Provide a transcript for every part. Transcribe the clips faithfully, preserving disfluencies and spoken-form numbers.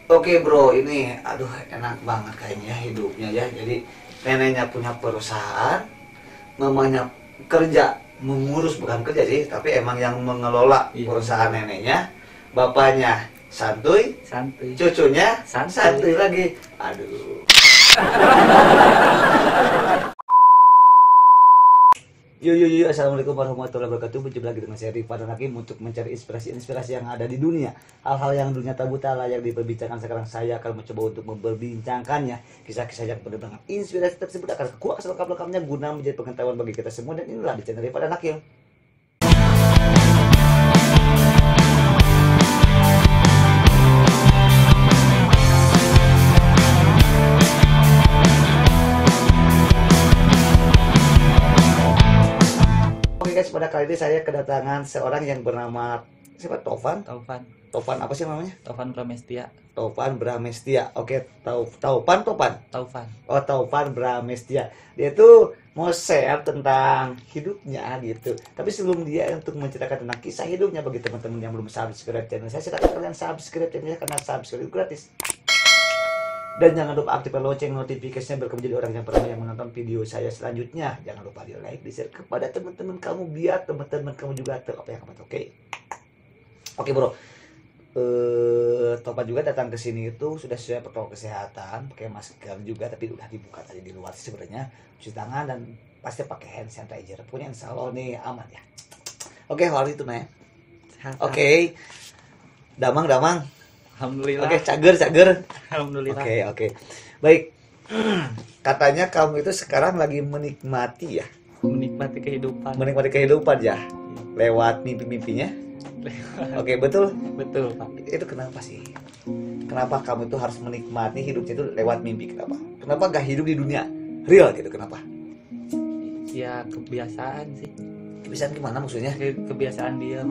Oke bro, ini aduh enak banget kayaknya hidupnya ya. Jadi neneknya punya perusahaan, mamanya kerja, mengurus bukan kerja sih, tapi emang yang mengelola Iya. perusahaan neneknya. Bapaknya santuy, Santuy. cucunya Santuy. santuy lagi. Aduh. Yo yo yo, assalamualaikum warahmatullahi wabarakatuh. Berjumpa lagi dengan saya Rifan dan Hakim untuk mencari inspirasi-inspirasi yang ada di dunia. Hal-hal yang dunia tabu tak layak diperbincangkan. Sekarang saya akan mencoba untuk memperbincangkannya. Kisah-kisah yang penuh dengan inspirasi tersebut akan kuak selengkap-lengkapnya guna menjadi pengetahuan bagi kita semua. Dan inilah di channel Rifan dan Hakim. Guys, pada kali ini saya kedatangan seorang yang bernama siapa? Tovan. Taufan. Tovan apa sih namanya? Taufan Pramestia. Tovan Bramestia. Oke, Tau Taupan Topan. Taufan. Oh, Tovan Bramestia. Dia tuh mau share tentang hidupnya gitu. Tapi sebelum dia untuk menceritakan tentang kisah hidupnya bagi teman-teman yang belum subscribe channel saya, silakan kalian subscribe channelnya karena subscribe gratis. Dan jangan lupa aktifkan lonceng notifikasinya biar kamu jadi orang yang pertama yang menonton video saya selanjutnya. Jangan lupa di like, di share kepada teman-teman kamu biar teman-teman kamu juga tahu apa yang kamu tahu. Oke, oke bro. Eh, Topan juga datang ke sini itu sudah sesuai protokol kesehatan, pakai masker juga, tapi udah dibuka tadi di luar sih sebenarnya, cuci tangan dan pasti pakai hand sanitizer. Punya insya Allah nih aman ya. Oke, hal itu nih. Oke, damang damang. Alhamdulillah. Oke, cager cager. Alhamdulillah. Oke oke, baik. Katanya kamu itu sekarang lagi menikmati ya, Menikmati kehidupan. menikmati kehidupan ya, lewat mimpi-mimpinya. Oke, betul. Betul, Pak. Itu kenapa sih? Kenapa kamu itu harus menikmati hidupnya itu lewat mimpi? Kenapa? Kenapa gak hidup di dunia real gitu? Kenapa? Ya kebiasaan sih. Kebiasaan gimana maksudnya? Ke- Kebiasaan diam.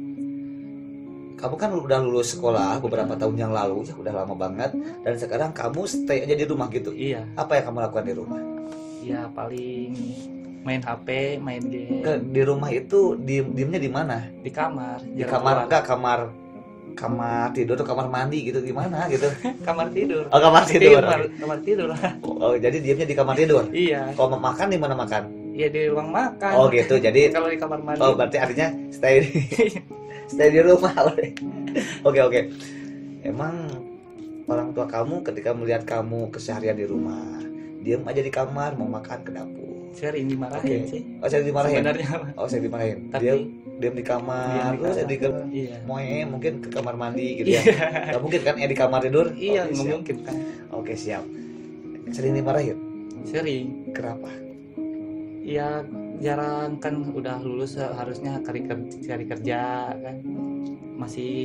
Kamu kan udah lulus sekolah beberapa tahun yang lalu, ya udah lama banget. Dan sekarang kamu stay aja di rumah gitu. Iya. Apa yang kamu lakukan di rumah? Ya paling main H P, main game. Ke, di rumah itu diem diemnya di mana? Di kamar. Di jarang kamar keluar. enggak kamar kamar tidur atau kamar mandi gitu, gimana gitu? Kamar tidur. Oh, kamar tidur. Kamar, kamar tidur. Oh, jadi diemnya di kamar tidur. Iya. Kalau mau makan di mana makan? Iya di ruang makan. Oh gitu. Jadi Kalau di kamar mandi. oh berarti artinya stay di stay di rumah. Oke oke. Emang orang tua kamu ketika melihat kamu keseharian di rumah, diem aja di kamar, mau makan ke dapur. Sering dimarahin Oke. sih. Oh, saya dimarahin. Sebenarnya. Oh, saya dimarahin. Tapi Dia diam di kamar, diam di terus kamar. di ke Iya. moe mungkin ke kamar mandi gitu ya. Iya. Gak mungkin kan ya di kamar tidur? Iya, Oke, nggak siap. mungkin kan. Oke, siap. Sering dimarahin. Sering. Kenapa? Ya jarang kan udah lulus harusnya cari kerja, cari kerja kan. Masih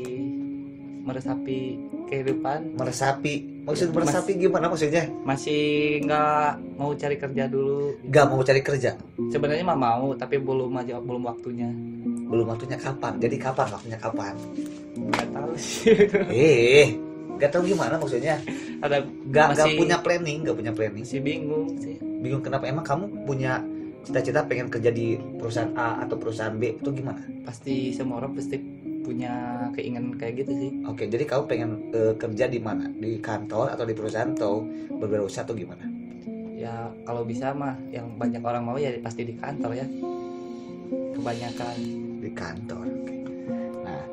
meresapi kehidupan, Meresapi. Maksud Ya, meresapi gimana maksudnya? masih nggak mau cari kerja dulu. Gak mau cari kerja. Sebenarnya mah mau, tapi belum aja belum waktunya. Belum waktunya kapan? Jadi kapan waktunya kapan? Nggak tahu sih. Eh, gak tahu gimana maksudnya? Ada Gak, gak masih, punya planning, gak punya planning. masih bingung sih. Bingung kenapa? Emang kamu punya cita-cita pengen kerja di perusahaan A atau perusahaan B itu gimana? Pasti semua orang pasti punya keinginan kayak gitu sih. Oke, jadi kamu pengen eh, kerja di mana? Di kantor atau di perusahaan atau berwirausaha atau gimana? Ya kalau bisa mah yang banyak orang mau ya pasti di kantor ya. Kebanyakan. Di kantor. Oke. Nah,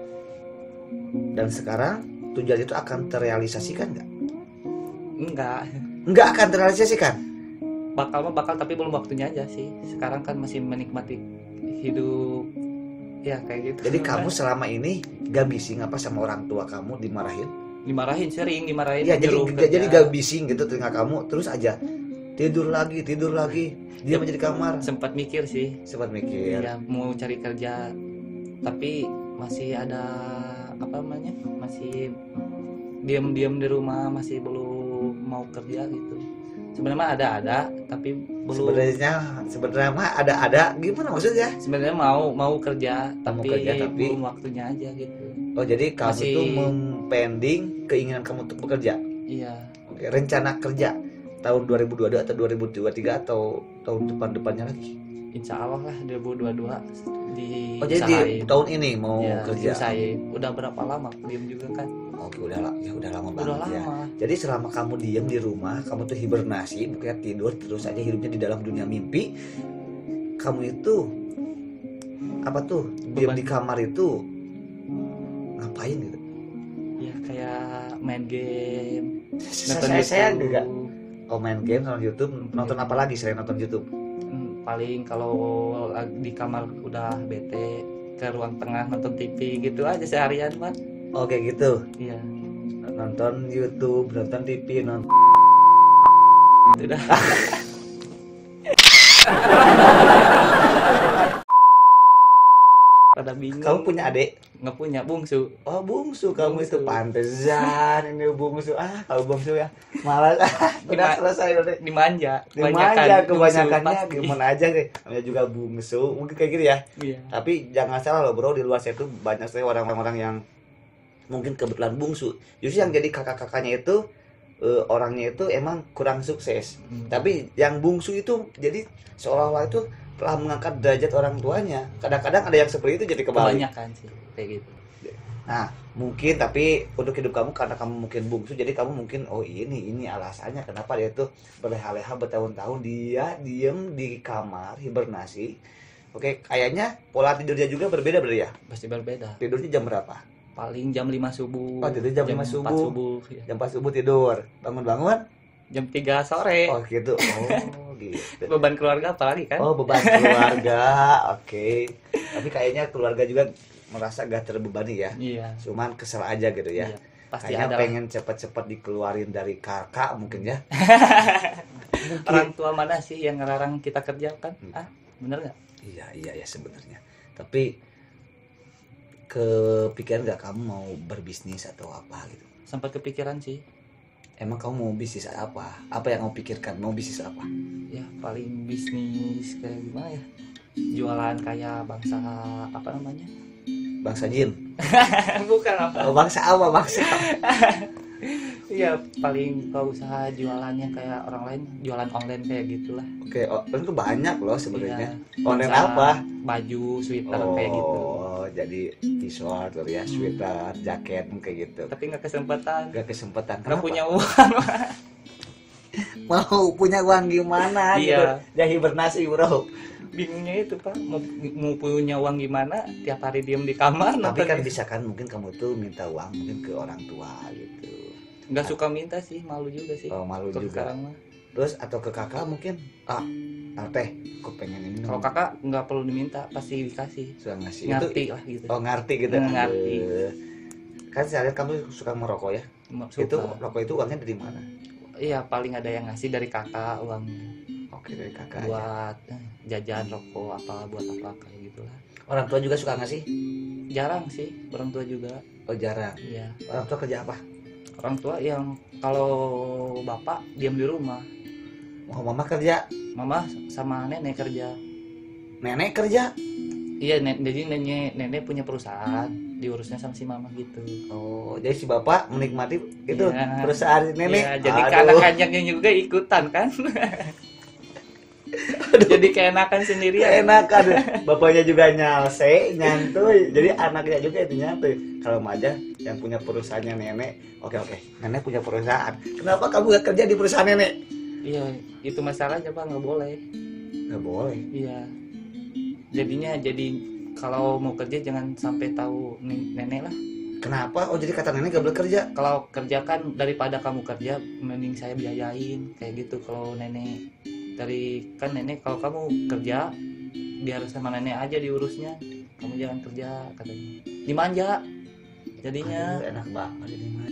dan sekarang tujuan itu akan terrealisasikan nggak? Enggak. Nggak akan terrealisasikan. Bakal mah bakal tapi belum waktunya aja sih. Sekarang kan masih menikmati hidup ya kayak gitu. Jadi kamu selama ini gak bising apa sama orang tua kamu dimarahin? dimarahin sering dimarahin. Iya, jadi nyuruh gak, kerja. jadi gak bising gitu telinga kamu terus aja tidur lagi tidur lagi dia menjadi kamar. Sempat mikir sih. Sempat mikir. Ya mau cari kerja tapi masih ada apa namanya? Masih diam-diam di rumah, masih belum mau kerja gitu. Sebenarnya mah ada-ada tapi belum. Sebenarnya sebenarnya mah ada-ada gimana maksudnya? Sebenarnya mau mau kerja Mau tapi, kerja, tapi- belum waktunya aja gitu. Oh, jadi kamu Masih- tuh mempending keinginan kamu untuk bekerja. Iya. Oke, rencana kerja tahun dua ribu dua puluh dua atau dua ribu dua puluh tiga atau tahun depan-depannya lagi? insya Allah lah dua ribu dua puluh dua di Oh jadi di tahun ini mau ya, kerja? diusahain. Udah berapa lama diem juga kan? Oke udah lah, ya udah lama Udah banget ya. lama. Jadi selama kamu diem di rumah, kamu tuh hibernasi, bukan tidur terus aja hidupnya di dalam dunia mimpi. Kamu itu apa tuh diem Beban. di kamar itu ngapain gitu? Ya kayak main game. Saya Nonton saya, saya YouTube. juga oh main game nonton YouTube, nonton apa lagi selain nonton YouTube? Hmm, paling kalau lag- di kamar udah bete ke ruang tengah nonton T V gitu aja seharian mah. Oke gitu, Iya. nonton YouTube, nonton T V, nonton. Udah. Pada bingung. Kamu punya adik? Nggak punya bungsu. Oh bungsu kamu itu Bungsu. pantesan ini bungsu ah kalau bungsu ya malah udah Dima- selesai udah Dimanja. dimanja bungsu kebanyakannya pasti. gimana aja deh namanya juga bungsu mungkin kayak gitu ya. Iya. Tapi jangan salah loh bro, di luar sana itu banyak sekali orang-orang yang mungkin kebetulan bungsu justru yang jadi kakak-kakaknya itu eh, orangnya itu emang kurang sukses. Hmm. Tapi yang bungsu itu jadi seolah-olah itu telah mengangkat derajat orang tuanya. Kadang-kadang ada yang seperti itu jadi kebalik. Kebanyakan sih kayak gitu. Nah, mungkin tapi untuk hidup kamu karena kamu mungkin bungsu, jadi kamu mungkin oh ini ini alasannya kenapa dia tuh berleha-leha bertahun-tahun dia diem di kamar hibernasi. Oke, kayaknya pola tidurnya juga berbeda berarti ya. Pasti berbeda. Tidurnya jam berapa? Paling jam lima subuh. Oh, tidur jam lima empat subuh. subuh. Ya. Jam empat subuh tidur, bangun-bangun. Jam tiga sore. Oh gitu. Oh gitu. Beban keluarga apalagi kan? Oh beban keluarga, oke. Tapi kayaknya keluarga juga merasa gak terbebani ya. Iya. Cuman kesel aja gitu ya. Iya. Pasti Kayaknya ada pengen cepet-cepet dikeluarin dari kakak mungkin ya. orang tua mana sih yang ngelarang kita kerja kan? Hmm. Ah, bener nggak? Iya iya ya sebenarnya. Tapi kepikiran nggak kamu mau berbisnis atau apa gitu? Sempat kepikiran sih. Emang kamu mau bisnis apa? Apa yang kamu pikirkan? Mau bisnis apa? Ya paling bisnis kayak gimana ya? Jualan kayak bangsa apa namanya? Bangsa jin? Bukan apa? Oh, bangsa apa? Bangsa apa? Iya paling kalau usaha jualannya kayak orang lain jualan online kayak gitulah. Oke, oh, itu banyak loh sebenarnya. Iya. Online Bangsa apa? Baju, sweater Oh, kayak gitu. jadi t-shirt, ya, sweater, jaket kayak gitu. Tapi nggak kesempatan. Gak kesempatan. Nggak Kenapa? punya uang. Mau punya uang gimana? Iya. Gitu. Ya hibernasi bro. Bingungnya itu pak mau, mau punya uang gimana tiap hari diem di kamar Tapi nonton kan gitu. bisa kan mungkin kamu tuh minta uang mungkin ke orang tua gitu. Nggak suka minta sih malu juga sih Oh malu kalau juga. sekarang mah. Terus atau ke kakak mungkin ah teh aku pengen ini Kalau dong. kakak nggak perlu diminta pasti dikasih Suka ngasih ngerti itu lah gitu. oh ngerti gitu. Ngerti. Aduh. Kan saya lihat kamu suka merokok ya. Suka. Itu rokok itu uangnya dari mana? Iya paling ada yang ngasih dari kakak uang Oke dari kakak aja. buat eh, jajan rokok apa buat apa kayak gitulah. Orang tua juga suka ngasih? Jarang sih orang tua juga. Oh jarang. Iya Orang tua kerja apa? orang tua yang kalau bapak diam di rumah, Oh mama kerja, mama sama nenek kerja. nenek kerja. Iya nen- jadi nenek nenek punya perusahaan diurusnya sama si mama gitu. Oh jadi si bapak menikmati itu Iya. perusahaan nenek. Iya, jadi Aduh. keanak-anaknya juga ikutan kan. Jadi keenakan sendirian. Enakan bapaknya juga nyalse nyantuy jadi anaknya juga itu nyantuy. Kalau Maja yang punya perusahaannya nenek, oke oke nenek punya perusahaan, kenapa kamu gak kerja di perusahaan nenek? Iya itu masalahnya pak nggak boleh. Nggak boleh. Iya jadinya jadi kalau mau kerja jangan sampai tahu nen- nenek lah. Kenapa? Oh jadi kata nenek gak boleh kerja. Kalau kerja kan daripada kamu kerja mending saya biayain kayak gitu. Kalau nenek dari kan nenek kalau kamu kerja biar sama nenek aja diurusnya, kamu jangan kerja katanya dimanja jadinya. Aduh, enak banget ini mah.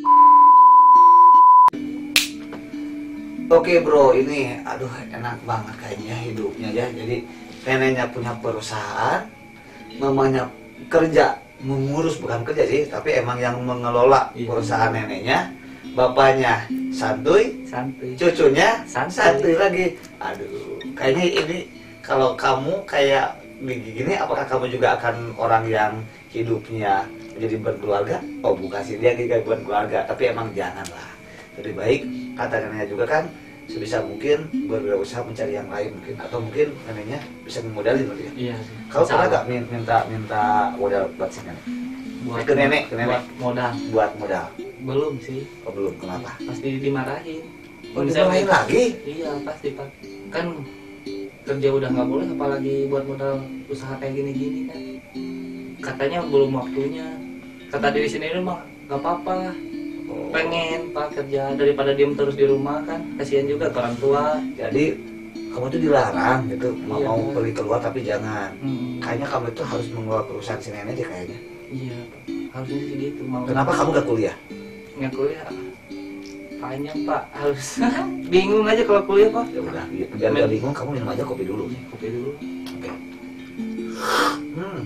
Oke bro, ini aduh enak banget kayaknya hidupnya ya. Jadi neneknya punya perusahaan, mamanya kerja mengurus bukan kerja sih, tapi emang yang mengelola Iya. perusahaan neneknya. Bapaknya santuy, Santuy. cucunya Santuy. santuy lagi. Aduh, kayaknya ini kalau kamu kayak begini, apakah kamu juga akan orang yang hidupnya menjadi berkeluarga? Oh, bukan sih dia juga berkeluarga, tapi emang janganlah. Lebih baik kata neneknya juga kan sebisa mungkin berusaha mencari yang lain mungkin, atau mungkin neneknya bisa memodalin gitu ya. Iya. Kau pernah Insya gak minta minta modal buat si nenek? buat ke nenek, ke nenek. buat modal Buat modal? belum sih, Oh belum, kenapa? pasti dimarahin. Oh dimarahin lagi? Iya pasti pak, kan kerja udah nggak boleh apalagi buat modal usaha kayak gini-gini kan, katanya belum waktunya, kata diri sendiri mah nggak apa-apa, Oh. pengen pak kerja daripada diem terus di rumah kan, kasihan juga ke orang tua. Jadi kamu tuh dilarang gitu, mau, Iya. mau pergi keluar tapi jangan. Hmm, Kayaknya kamu itu harus mengelola perusahaan si nenek deh kayaknya. iya Pak. Harusnya sih gitu mau. Kenapa kamu gak kuliah? nggak kuliah? Panjang pak, harus bingung aja kalau kuliah pak. Ya udah, biar gak bingung kamu minum aja kopi dulu. Kopi dulu. Oke. Hmm.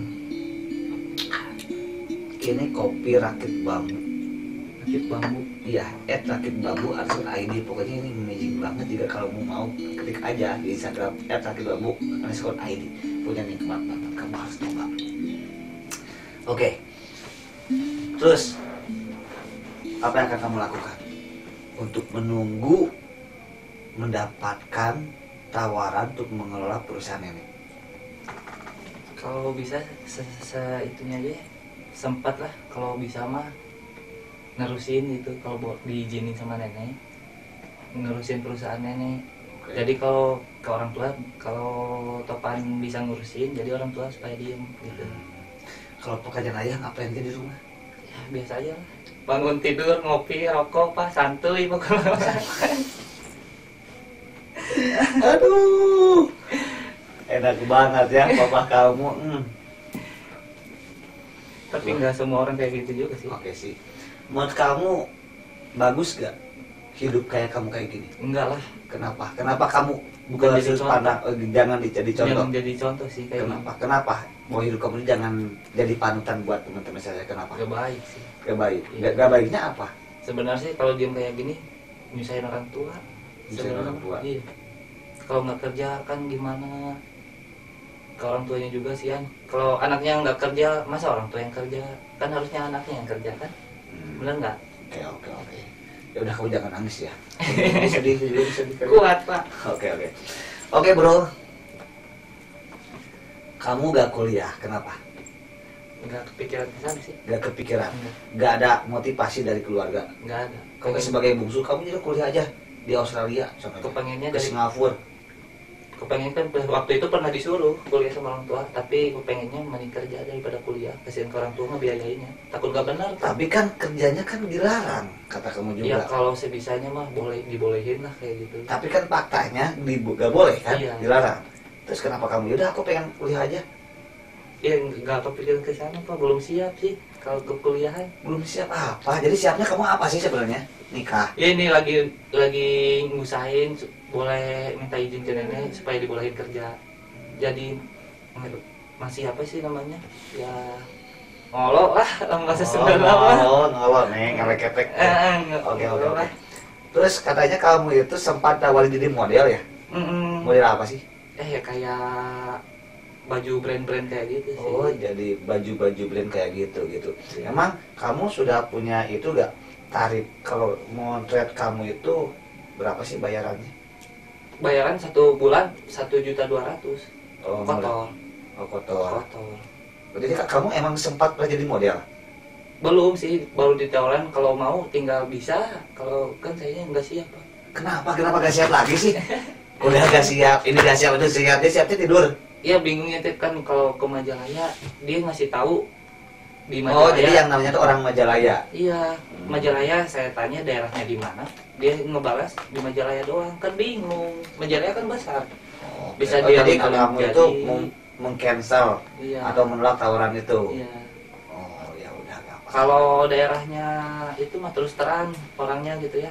Ini kopi rakit bambu. Rakit bambu. Iya, at rakit bambu underscore I D. Pokoknya ini amazing banget. Jika kalau mau ketik aja di Instagram at rakit bambu underscore I D. Punya nikmat banget, kamu harus coba. Oke. Terus apa yang akan kamu lakukan untuk menunggu mendapatkan tawaran untuk mengelola perusahaan ini? Kalau bisa se, se itunya aja ya. Sempat lah kalau bisa mah nerusin gitu, kalau bo- diizinin sama nenek nerusin perusahaan nenek. Oke. Jadi kalau ke orang tua, kalau Topan bisa ngurusin, jadi orang tua supaya diem gitu. Kalau pekerjaan ayah ngapain aja di rumah? Ya biasa aja lah. Bangun tidur, ngopi, rokok, pak santuy pokoknya. Aduh, enak banget ya papa kamu. Hmm. Tapi nggak semua orang kayak gitu juga sih. Oke sih. Menurut kamu bagus gak hidup kayak kamu kayak gini? Enggak lah. Kenapa? Kenapa kamu Bukan bukan jadi sudut contoh. pandang eh, jangan jadi contoh? Jangan jadi contoh sih kayak Kenapa? Kenapa? Mau hidup kamu ini jangan jadi panutan buat teman-teman saya. Kenapa? gak baik sih. Gak baik. Iya. Gak, gak baiknya apa? Sebenarnya sih kalau diem kayak gini nyusahin orang tua. Nyusahin orang tua. Iya. Kalau nggak kerja kan gimana? Ke orang tuanya juga sih kan. Kalau anaknya nggak kerja, masa orang tua yang kerja? Kan harusnya anaknya yang kerja kan? Hmm. Bener nggak? Oke oke oke. Ya udah kamu jangan nangis ya. Sedih sedih sedih. Kuat pak. Oke oke. Oke bro. Kamu gak kuliah, kenapa? Nggak kepikiran ke sana sih. Gak kepikiran. Nggak, Gak ada motivasi dari keluarga. nggak ada. Kamu sebagai bungsu, kamu juga kuliah aja di Australia, contohnya. Kepengennya Ke dari Singapura. kepengen kan waktu itu pernah disuruh kuliah sama orang tua, tapi kepengennya mending kerja daripada kuliah. Kasihan ke orang tua ngebiayainnya. Takut gak benar. Pak. Tapi kan kerjanya kan dilarang, kata kamu Ya juga. kalau sebisanya mah boleh dibolehin lah kayak gitu. Tapi kan faktanya di, gak boleh kan, Iya. dilarang. Terus kenapa kamu? Yaudah aku pengen kuliah aja. Ya nggak kepikiran ke sana pak, belum siap sih kalau ke kuliahan. Belum siap apa? Jadi siapnya kamu apa sih sebenarnya? Nikah. Ya ini lagi lagi ngusahain su- boleh minta izin ke nenek supaya dibolehin kerja. Jadi nge- masih apa sih namanya? Ya ngolok lah, bahasa Sunda mah. Oh, ngolok nih, ngelek-ketek. Eh, nge- Oke, oke, ngolok oke. lah. Terus katanya kamu itu sempat tawarin jadi model ya? Mm-mm. Model apa sih? Eh ya kayak baju brand-brand kayak gitu sih. Oh, jadi baju-baju brand kayak gitu gitu. Iya. Emang kamu sudah punya itu gak tarif kalau motret kamu itu berapa sih bayarannya? Bayaran satu bulan satu juta dua ratus. Oh, Kotor, Oh, kotor. kotor. Jadi kak, kamu emang sempat pernah jadi model? Belum sih, baru ditawaran kalau mau tinggal bisa. Kalau kan sayanya nggak siap pak. Kenapa? Kenapa gak siap lagi sih? Udah gak siap, ini gak siap, itu siap, dia siapnya tidur. Iya bingungnya Tip, kan kalau ke Majalaya dia ngasih tahu di Oh, Majalaya. jadi yang namanya tuh orang Majalaya. Iya, Majalaya saya tanya daerahnya di mana, dia ngebalas di Majalaya doang, kan bingung. Majalaya kan besar. Oh, Bisa oh, dia jadi kalau kamu jadi- itu meng- meng-cancel Iya. atau menolak tawaran itu. Iya. Oh, ya udah gak apa. Kalau daerahnya itu mah terus terang orangnya gitu ya.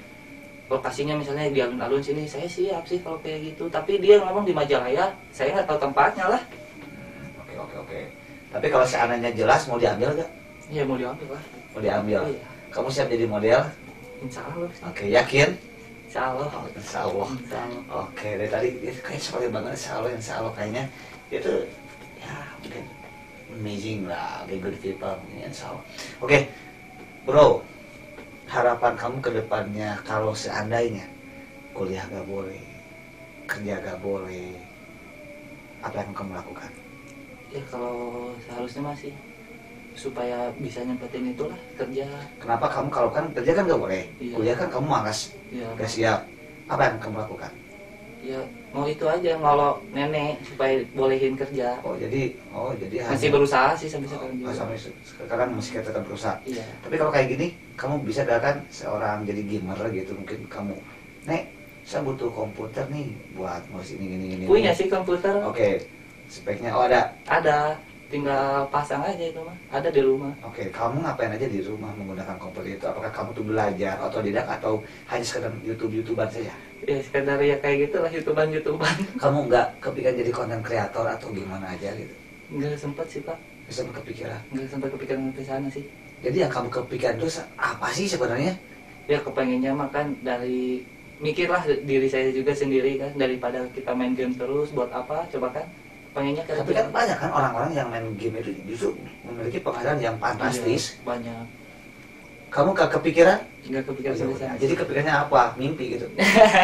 Lokasinya misalnya di alun-alun sini, saya siap sih kalau kayak gitu. Tapi dia ngomong di Majalaya, saya nggak tahu tempatnya lah. Hmm, Oke, oke, oke. Tapi kalau seandainya jelas mau diambil gak? Ya mau diambil lah. Mau diambil. Iya. Kamu siap jadi model? Insya Allah. Oke, yakin? Insya Allah. Oh, insya Allah. Insya Allah. Oke, dari tadi itu kayak solid banget insya Allah, insya Allah kayaknya itu ya mungkin amazing lah, the good people, insya Allah. Oke, bro, harapan kamu ke depannya kalau seandainya kuliah gak boleh, kerja gak boleh, apa yang kamu lakukan? Ya kalau seharusnya masih supaya bisa nyempetin itulah kerja. Kenapa kamu kalau kan kerja kan gak boleh, Iya. kuliah kan kamu malas, Ya, gak siap, apa yang kamu lakukan? ya mau itu aja kalau nenek supaya bolehin kerja. Oh jadi, oh jadi Masih hanya- berusaha sih sampai sekarang oh, juga. sampai se- sekarang masih kita tetap berusaha. Iya. Tapi kalau kayak gini, kamu bisa gak kan seorang jadi gamer gitu, mungkin kamu, Nek, saya butuh komputer nih buat ngurus ini ini ini. Punya ini." sih komputer. Oke, speknya oh ada. Ada, tinggal pasang aja itu mah. Ada di rumah. Oke, kamu ngapain aja di rumah menggunakan komputer itu? Apakah kamu tuh belajar otodidak atau hanya sekedar YouTube-YouTuber saja? Ya sekedar ya kayak gitulah youtuban-youtuban. Kamu nggak kepikiran jadi konten kreator atau gimana aja gitu? Nggak sempat sih Pak. Bisa kepikiran. Nggak sempat kepikiran ke sana sih. Jadi yang kamu kepikiran itu apa sih sebenarnya? Ya kepengennya makan dari mikirlah diri saya juga sendiri kan, daripada kita main game terus buat apa coba kan, pengennya kerja. Tapi kan banyak kan orang-orang yang main game itu justru memiliki penghasilan yang fantastis. Iya, banyak. Kamu gak kepikiran? Nggak kepikiran sampai sana. Jadi kepikirannya apa? Mimpi gitu.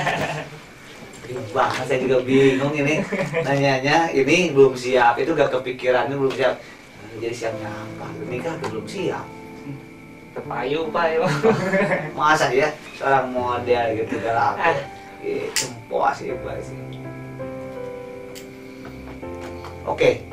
Wah, saya juga bingung ini nanyanya. Ini belum siap, itu gak kepikiran, ini belum siap. Jadi siapnya apa? Nikah belum siap. Terpayu Pak ya. Masa ya seorang model gitu gak laku. Itu puas sih, puas sih. Oke.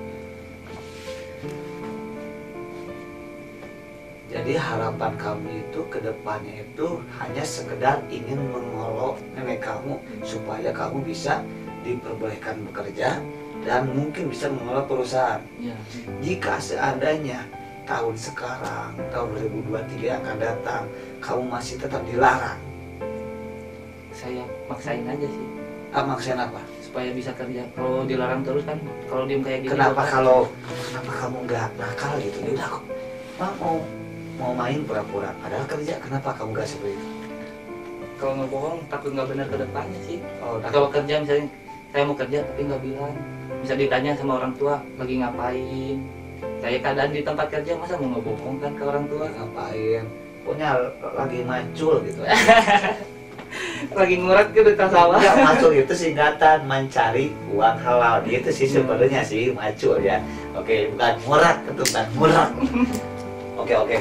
Jadi harapan kamu itu ke depannya itu hanya sekedar ingin mengolok nenek kamu supaya kamu bisa diperbolehkan bekerja dan mungkin bisa mengelola perusahaan. Ya. Jika seandainya tahun sekarang, tahun dua ribu dua puluh tiga yang akan datang, kamu masih tetap dilarang. Saya maksain aja sih Ah, maksudnya apa? supaya bisa kerja. Kalau dilarang terus kan, kalau diem kayak gini. Kenapa Bapak, kalau kenapa kamu nggak nakal gitu? Ya udah aku mau mau mau main pura-pura, padahal kerja. Kenapa kamu nggak seperti itu? kalau ngebohong takut nggak benar ke depannya sih. Oh, Nah, kalau kerja misalnya saya mau kerja tapi nggak bilang, bisa ditanya sama orang tua lagi ngapain. Kayak keadaan di tempat kerja masa mau ngebohong kan ke orang tua? ngapain? Pokoknya lagi macul gitu. Lagi ngurat ke dekat sawah. Enggak, macul itu singkatan mencari uang halal gitu sih sebenarnya sih macul ya. Oke, bukan murah, itu bukan murah. Oke oke.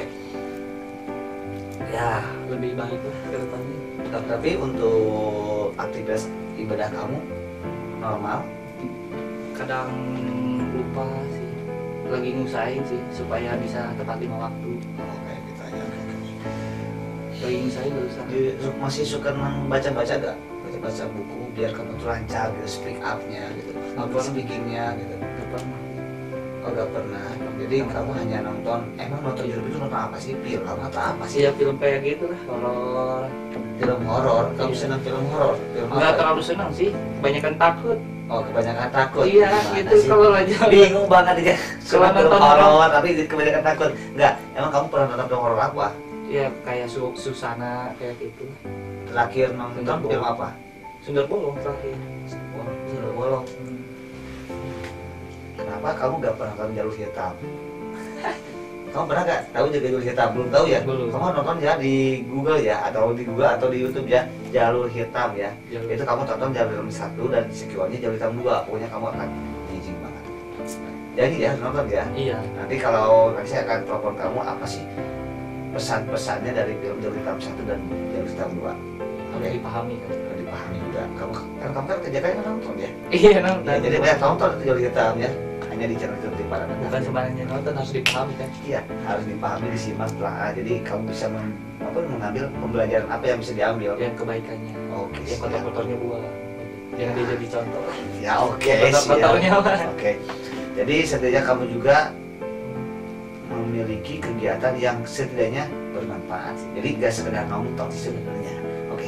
Ya, Lebih baik lah ke depannya. tapi untuk aktivitas ibadah kamu normal. Kadang lupa sih, lagi ngusahain sih supaya bisa tepat lima waktu. Oh, kayak gitu aja. Oke, oke. Lagi ngusahain berusaha. Di- Masih suka membaca-baca gak? Baca-baca buku biar kamu tuh lancar gitu, speak up-nya gitu, public speaking-nya gitu. Gak pernah. Oh, gak pernah. Jadi kamu hanya nonton, emang nonton YouTube itu nonton apa sih? Film atau apa sih? Ya film kayak gitu lah, horor. Film horor. Kamu Iya. senang film horor? Film Nggak apa? terlalu senang sih, kebanyakan takut. Oh, kebanyakan takut. Iya, Gimana gitu sih? kalau aja. Bingung banget aja. Suka Kalau film nonton horor tapi kebanyakan takut. Enggak, emang kamu pernah nonton film horor apa? Ya kayak su Susana kayak gitu. Terakhir nonton Sundar film Bolong. apa? Sundar Bolong terakhir. Oh, Sundar Bolong. Hmm. Kenapa kamu gak pernah nonton Jalur Hitam? Kamu pernah gak tahu juga Jalur Hitam? Belum tahu ya? Belum. Kamu nonton ya di Google ya, atau di Google atau di YouTube ya, Jalur Hitam ya. Jalur. Itu kamu tonton Jalur Hitam satu dan sekiwannya Jalur Hitam dua. Pokoknya kamu akan amazing banget. Jadi ya nonton ya. Iya. Nanti kalau nanti saya akan telepon kamu apa sih pesan-pesannya dari film Jalur Hitam satu dan Jalur Hitam dua. Harus dipahami kan. Harus dipahami juga. Kamu kan kamu kan kerja kan nonton ya. Iya nonton. Ya, jadi banyak nonton itu Jalur Hitam ya. Hanya di channel YouTube pada Bukan sebenarnya nonton, harus dipahami kan. Iya, harus dipahami, disimak setelah. Jadi kamu bisa mem- apa, mengambil pembelajaran apa yang bisa diambil. Yang kebaikannya. Oke, Yang siap. kotor-kotornya buah. Jangan dia jadi contoh. Ya oke, Kotor-kotornya siap. apa? Oke. Jadi setidaknya kamu juga memiliki kegiatan yang setidaknya bermanfaat. Jadi gak sekedar nonton sih sebenarnya. Oke.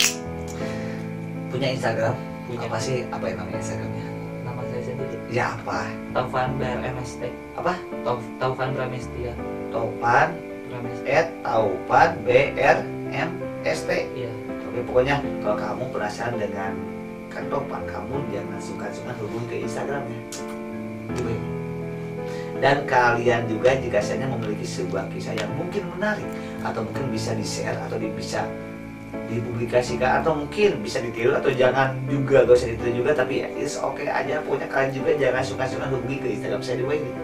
Punya Instagram? Punya. Apa sih? Apa yang namanya Instagramnya? Nama saya sendiri. Ya apa? Taufan B R M S T. Apa? Tauf, Taufan Bramestia. Topan Bramestia. at Taupan B R M S T. Iya. Oke, pokoknya kalau kamu penasaran dengan Kang Topan, kamu jangan sungkan-sungkan hubungi ke Instagramnya. Hubungi. Dan kalian juga jika saya memiliki sebuah kisah yang mungkin menarik atau mungkin bisa di-share atau di- bisa dipublikasikan, atau mungkin bisa ditiru atau jangan juga, gak usah ditiru juga, tapi it's okay aja. Pokoknya kalian juga jangan suka-suka hubungi ke Instagram saya di ini.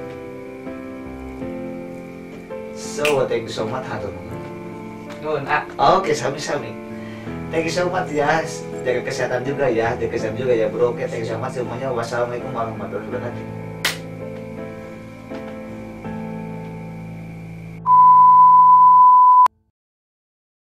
So thank you so much, hatur Nuhun, ah. oke, sami-sami. Thank you so much ya, jaga kesehatan juga ya, jaga kesehatan juga ya bro. Oke, thank you so much semuanya. Wassalamualaikum warahmatullahi wabarakatuh.